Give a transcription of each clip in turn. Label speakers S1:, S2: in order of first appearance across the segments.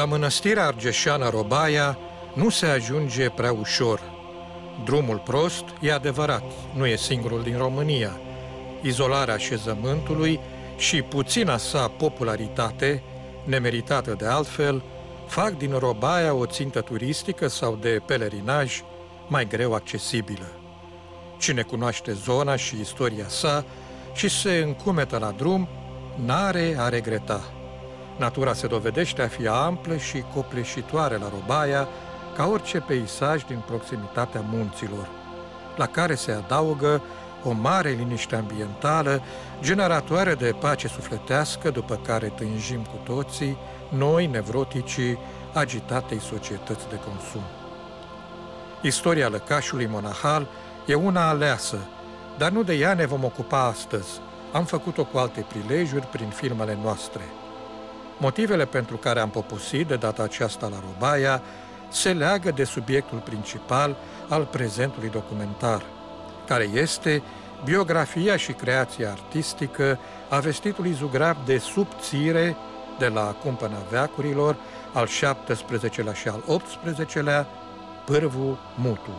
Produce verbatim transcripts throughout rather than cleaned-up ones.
S1: La mănăstirea argeșeană Robaia nu se ajunge prea ușor. Drumul prost, e adevărat, nu e singurul din România. Izolarea așezământului și puțina sa popularitate, nemeritată de altfel, fac din Robaia o țintă turistică sau de pelerinaj mai greu accesibilă. Cine cunoaște zona și istoria sa și se încumetă la drum, n-are a regreta. Natura se dovedește a fi amplă și copleșitoare la Robaia, ca orice peisaj din proximitatea munților, la care se adaugă o mare liniște ambientală, generatoare de pace sufletească, după care tânjim cu toții, noi, nevroticii, agitatei societăți de consum. Istoria lăcașului monahal e una aleasă, dar nu de ea ne vom ocupa astăzi. Am făcut-o cu alte prilejuri prin filmele noastre. Motivele pentru care am poposit de data aceasta la Robaia se leagă de subiectul principal al prezentului documentar, care este biografia și creația artistică a vestitului zugrav de subțire de la cumpăna veacurilor, al șaptesprezecelea și al optsprezecelea, Pârvu Mutu.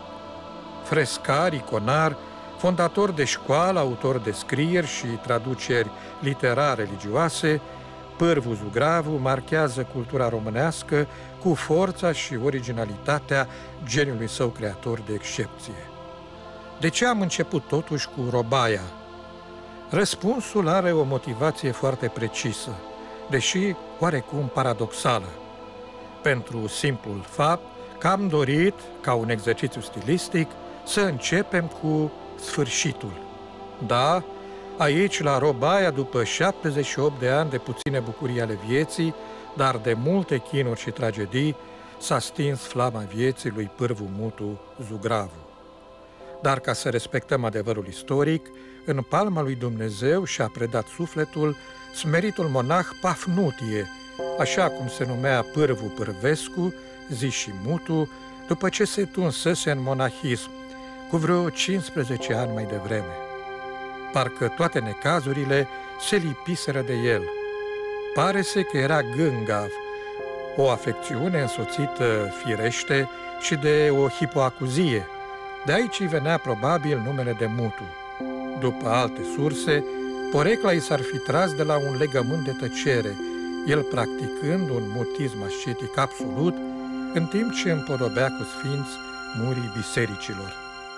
S1: Frescar, iconar, fondator de școală, autor de scrieri și traduceri literare-religioase, Pârvu Zugravu marchează cultura românească cu forța și originalitatea geniului său creator de excepție. De ce am început totuși cu Robaia? Răspunsul are o motivație foarte precisă, deși oarecum paradoxală. Pentru simplul fapt că am dorit, ca un exercițiu stilistic, să începem cu sfârșitul. Da, aici, la Robaia, după șaptezeci și opt de ani de puține bucurii ale vieții, dar de multe chinuri și tragedii, s-a stins flama vieții lui Pârvu Mutu Zugravu. Dar ca să respectăm adevărul istoric, în palma lui Dumnezeu și-a predat sufletul smeritul monah Pafnutie, așa cum se numea Pârvu Pârvescu, zi și Mutu, după ce se tunsese în monahism, cu vreo cincisprezece ani mai devreme. Parcă toate necazurile se lipiseră de el. Pare-se că era gângav, o afecțiune însoțită firește și de o hipoacuzie. De aici îi venea probabil numele de Mutu. După alte surse, porecla i s-ar fi tras de la un legământ de tăcere, el practicând un mutism ascetic absolut, în timp ce împodobea cu sfinți murii bisericilor.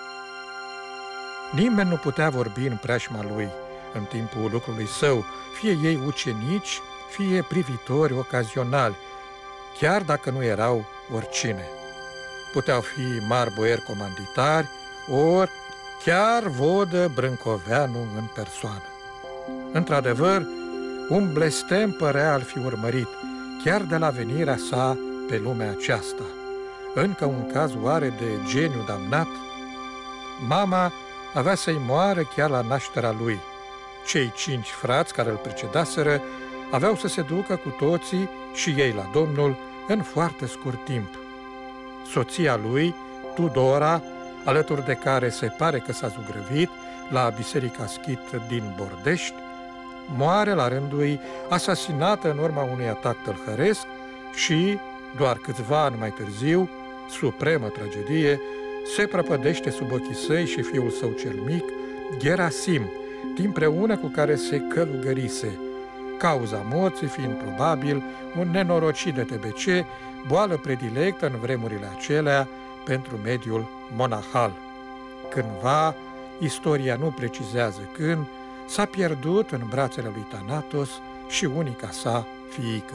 S1: Nimeni nu putea vorbi în preajma lui în timpul lucrului său, fie ei ucenici, fie privitori ocazionali, chiar dacă nu erau oricine. Puteau fi mari boieri comanditari, ori chiar vodă Brâncoveanu în persoană. Într-adevăr, un blestem părea a-l fi urmărit, chiar de la venirea sa pe lumea aceasta. Încă un caz oare de geniu damnat? Mama avea să-i moară chiar la nașterea lui. Cei cinci frați care îl precedaseră aveau să se ducă cu toții și ei la Domnul în foarte scurt timp. Soția lui, Tudora, alături de care se pare că s-a zugrăvit la Biserica Schit din Bordești, moare la rândul ei, asasinată în urma unui atac tălhăresc și, doar câțiva ani mai târziu, supremă tragedie, se prăpădește sub ochii săi și fiul său cel mic, Gerasim, împreună cu care se călugărise, cauza morții fiind probabil un nenorocit de T B C, boală predilectă în vremurile acelea pentru mediul monahal. Cândva, istoria nu precizează când, s-a pierdut în brațele lui Thanatos și unica sa fiică.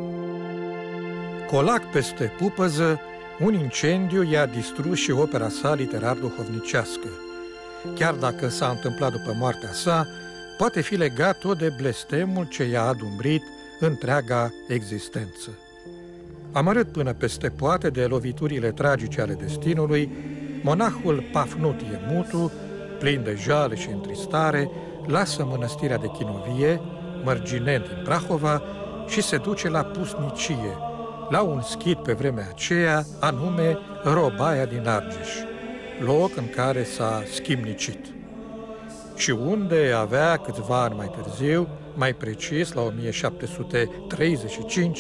S1: Colac peste Pupăză, un incendiu i-a distrus și opera sa literar-duhovnicească. Chiar dacă s-a întâmplat după moartea sa, poate fi legat tot de blestemul ce i-a adumbrit întreaga existență. Amărât până peste poate de loviturile tragice ale destinului, monahul Pafnutie Mutu, plin de jale și întristare, lasă mănăstirea de Chinovie, mărginent în Prahova, și se duce la pusnicie, la un schid pe vremea aceea, anume Robaia din Argeș, loc în care s-a schimnicit. Și unde avea câțiva ani mai târziu, mai precis la o mie șapte sute treizeci și cinci,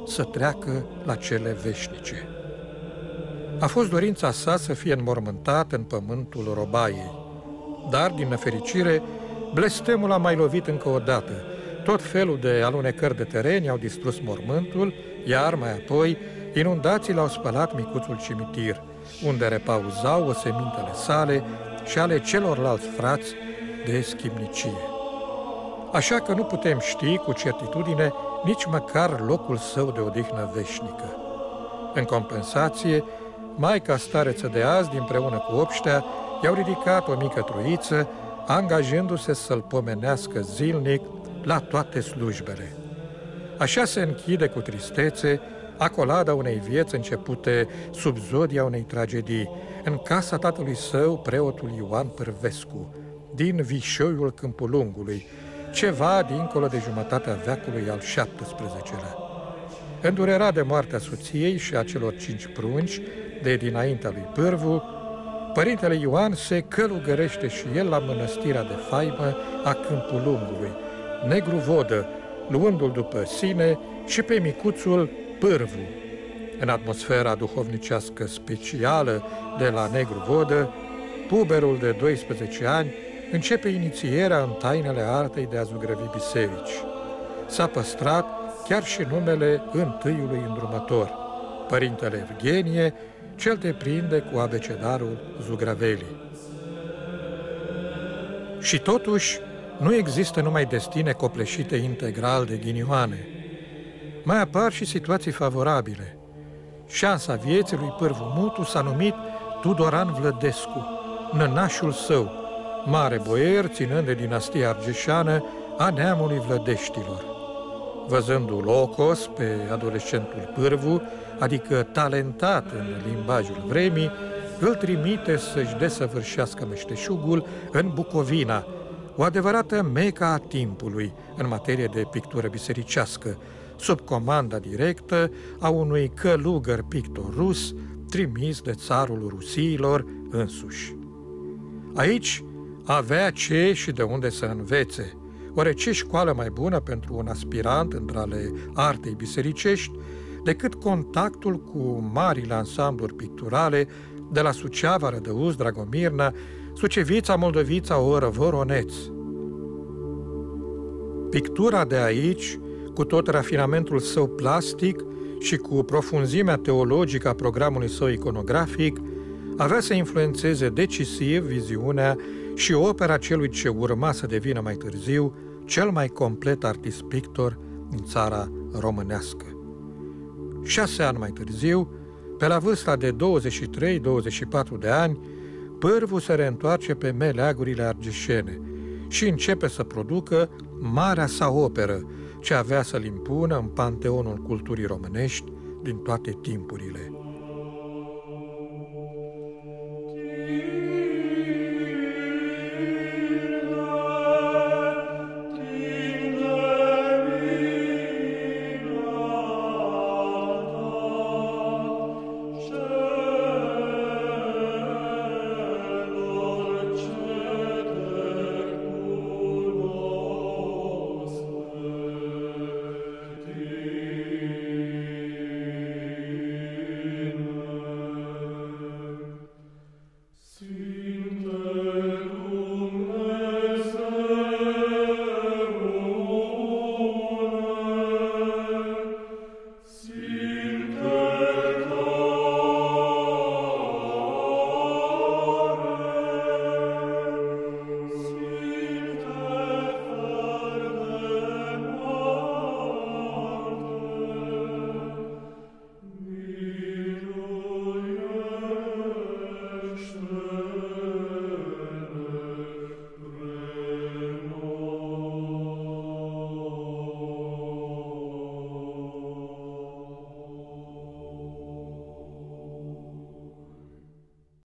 S1: să treacă la cele veșnice. A fost dorința sa să fie înmormântat în pământul Robaiei, dar, din nefericire, blestemul a mai lovit încă o dată. Tot felul de alunecări de tereni au distrus mormântul, iar mai apoi inundațiile au spălat micuțul cimitir, unde repauzau osemintele sale și ale celorlalți frați de schimnicie. Așa că nu putem ști cu certitudine nici măcar locul său de odihnă veșnică. În compensație, Maica Stareță de azi, dinpreună cu obștea, i-au ridicat o mică troiță, angajându-se să-l pomenească zilnic la toate slujbele. Așa se închide cu tristețe acolada unei vieți începute sub zodia unei tragedii, în casa tatălui său, preotul Ioan Pârvescu, din Vișoiul Câmpul Lungului, ceva dincolo de jumătatea veacului al șaptesprezecelea. Îndurerat de moartea soției și a celor cinci prunci de dinaintea lui Pârvu, părintele Ioan se călugărește și el la mănăstirea de faimă a Câmpul Lungului, Negru Vodă, luându-l după sine și pe micuțul Pârvu. În atmosfera duhovnicească specială de la Negru Vodă, puberul de doisprezece ani începe inițierea în tainele artei de a zugrăvi biserici. S-a păstrat chiar și numele întâiului îndrumător, părintele Evgenie, cel te prinde cu abecedarul zugravelii. Și totuși, nu există numai destine copleșite integral de ghinioane. Mai apar și situații favorabile. Șansa vieții lui Pârvu Mutu s-a numit Tudoran Vlădescu, nănașul său, mare boier ținând de dinastia argeșeană a neamului Vlădeștilor. Văzându-l ocos pe adolescentul Pârvu, adică talentat în limbajul vremii, îl trimite să-și desăvârșească meșteșugul în Bucovina, o adevărată meca a timpului în materie de pictură bisericească, sub comanda directă a unui călugăr pictor rus trimis de țarul Rusiilor însuși. Aici avea ce și de unde să învețe, oare ce școală mai bună pentru un aspirant între ale artei bisericești decât contactul cu marile ansambluri picturale de la Suceava, Rădăuț, Dragomirna, Sucevița, Moldovița, Oră, Voroneț. Pictura de aici, cu tot rafinamentul său plastic și cu profunzimea teologică a programului său iconografic, avea să influențeze decisiv viziunea și opera celui ce urma să devină mai târziu cel mai complet artist-pictor din țara românească. Șase ani mai târziu, pe la vârsta de douăzeci și trei douăzeci și patru de ani, Pârvu se reîntoarce pe meleagurile argeșene și începe să producă marea sa operă, ce avea să-l impună în panteonul culturii românești din toate timpurile.